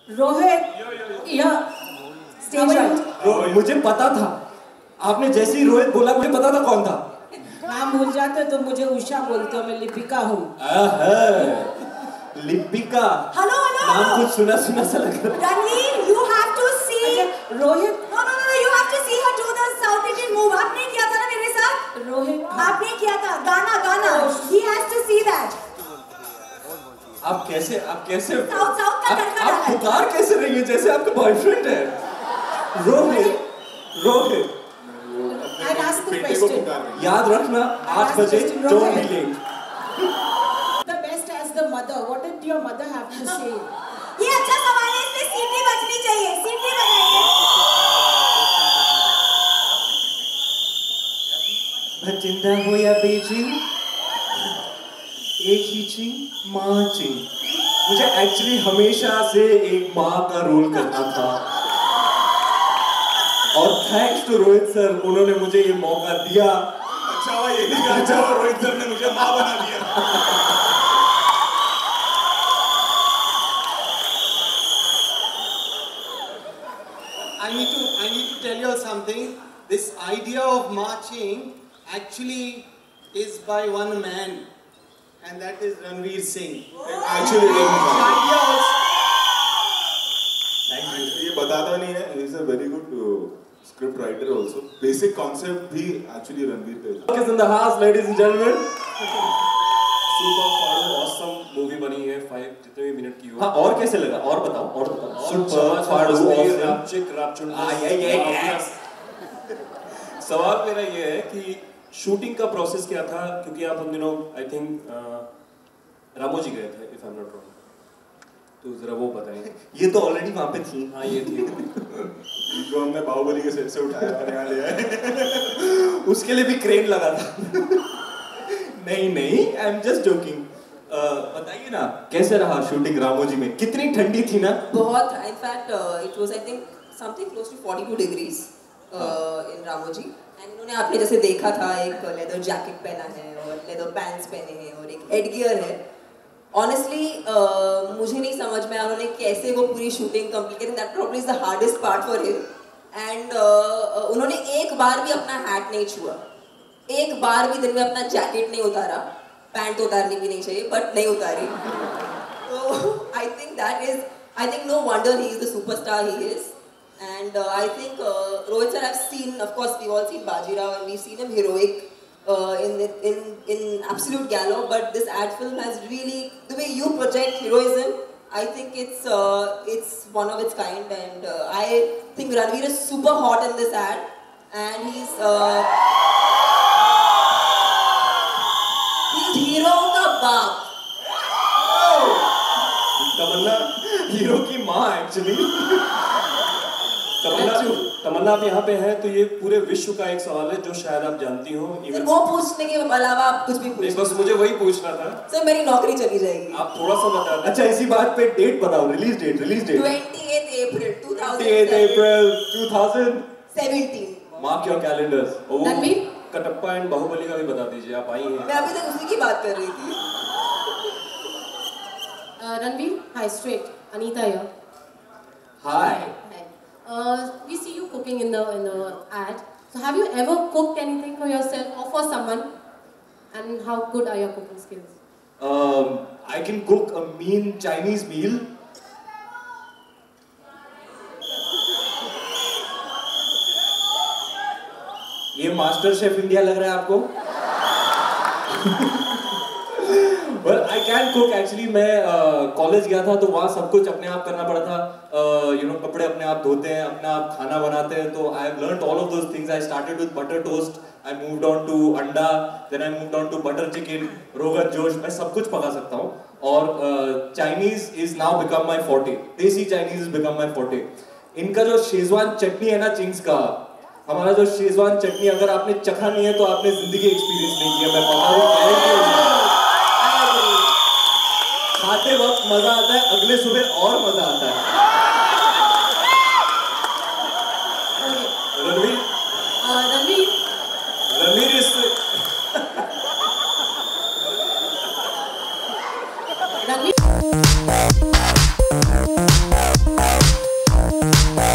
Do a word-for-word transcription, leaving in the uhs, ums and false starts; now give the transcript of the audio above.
रोहित, यह stage right. मुझे पता था, आपने जैसे ही रोहित बोला मुझे पता था कौन था। नाम भूल जाते तो मुझे उषा बोलते हो, मैं लिपिका हूँ। लिपिका। हेलो हेलो नाम कुछ सुना सुना सा लग रहा है। Ranveer, you have to see. Rohit, no no no you have to see her do the South Indian move. आपने किया था ना मेरे साथ? रोहित, आपने किया था गाना गाना. He has to see that. आप कैसे आप कैसे साउथ साउथ का तड़का आप पुकार कैसे रही है जैसे आपका बॉयफ्रेंड है? Rohit, Rohit. I'll ask the question. याद रखना आठ बजे don't be late. The best as the mother. What did your mother have to say? ये अच्छा सवाल है, इसमें सीटी बजनी चाहिए, सीटी बजाइए। भजिंदा हो या बेजिंग, एक ही चिंग माँ चिंग। मुझे एक्चुअली हमेशा से एक माँ का रोल करना था और थैंक्स टू रोहित सर, उन्होंने मुझे ये मौका दिया। अच्छा हुआ ये भी अच्छा हुआ रोहित सर ने मुझे माँ बना दिया। I need to I need to tell you all something. This idea of marching actually is by one man, and that is Ranveer Singh. Actually, idea also. Thank you. ये बताता नहीं है. He is a very good uh, script writer also. Basic concept भी actually Ranveer पे था. Is in the house, ladies and gentlemen. Super फाड़ू awesome movie बनी है, फाइव जितने भी मिनट की हो। हाँ, और कैसे लगा? और बताओ, और बताओ। सुपर फाड़ू ऑसम रापचिक रापचुन। आ ये ये सवाल मेरा ये है कि शूटिंग का प्रोसेस क्या था, क्योंकि आप हम दिनों आई थिंक रामोजी गए थे if I am not wrong, तो जरा वो बताएं। ये तो ऑलरेडी वहाँ पे थी। हाँ ये थी जो हमने बाहुबली के सेट से उठाया और यहाँ ले आए। उसके लिए भी क्रेन लगा था। नहीं नहीं, आई एम जस्ट जोकिंग। बताइए ना कैसे रहा शूटिंग रामोजी में? कितनी ठंडी थी ना? बहुत, in fact it was I think something close to forty two degrees in Ramoji. And इन्होंने आपने जैसे देखा था एक लेदर जैकेट पहना है और लेदर पैंट्स पहने हैं और एक हेडगियर है। ऑनेस्टली uh, मुझे नहीं समझ में आया उन्होंने कैसे वो पूरी शूटिंग कंप्लीट की। That probably is the hardest part for him. And उन्होंने एक बार भी अपना हैट नहीं छुआ, एक बार भी दिन में अपना जैकेट नहीं उतारा। पैंट तो उतारनी भी नहीं चाहिए बट नहीं उतारी। तो I think that is I think no wonder he is the superstar he is. And I think Rohit sir, I've seen, of course we've all seen Bajirao and we've seen him heroic uh, in in in absolute galore, but this ad film has really, the way you project heroism, I think it's uh, it's one of its kind. And uh, I think Ranveer is super hot in this ad, and he's uh, he's hero का बाप। तमन्ना hero की माँ actually. तमन्ना तमन्ना आप यहाँ पे हैं तो ये पूरे विश्व का एक सवाल है जो शायद आप जानती हो। सर वो पूछने के अलावा आप कुछ भी पूछ। बस मुझे वही पूछना था। सर मेरी नौकरी चली जाएगी। आप थोड़ा सा बता दें। अच्छा इसी बात पे डेट बताओ, release date release date twenty-eighth April two thousand seventeen। Mark your calendars. Ranveer, Kattappa and Baahubali का भी बता दीजिए, आप आई हैं। मैं अभी तक उसी की बात कर रही थी। Ranveer, hi, straight. Anita here. Hi. Hi. Uh, we see you cooking in the in the ad. So have you ever cooked anything for yourself or for someone? And how good are your cooking skills? Um, I can cook a mean Chinese meal. ये master chef India लग रहा है आपको? Well, I can cook actually. मैं college uh, गया था तो वहाँ सब कुछ अपने आप करना पड़ा था। यू uh, नो कपड़े अपने आप धोते हैं, अपने आप खाना बनाते हैं। तो I have learned all of those things. I started with butter toast. I moved on to अंडा, then I moved on to butter chicken, rogan josh. मैं सब कुछ पका सकता हूँ। और Chinese is now become my forte. Desi Chinese is become my forte. इनका जो शेजवान चटनी है ना चिंग्स का, हमारा जो शेजवान चटनी अगर आपने चखा नहीं है तो आपने जिंदगी एक्सपीरियंस नहीं किया। मैं बता रहा हूँ, खाते वक्त मजा आता है, अगले सुबह और मजा आता है। रणवीर रणवीर रणवीर इस रणवीर Bye.